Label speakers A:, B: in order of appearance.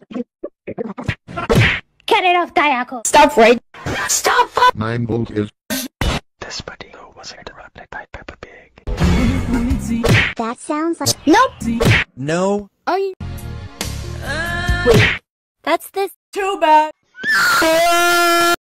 A: Get it off, Diaco.
B: Stop right.
A: Stop.
C: 9 volt is.
D: This video was interrupted by Peppa Pig.
A: That sounds like. Nope.
D: No.
A: Are you? Wait. That's this.
B: Too bad.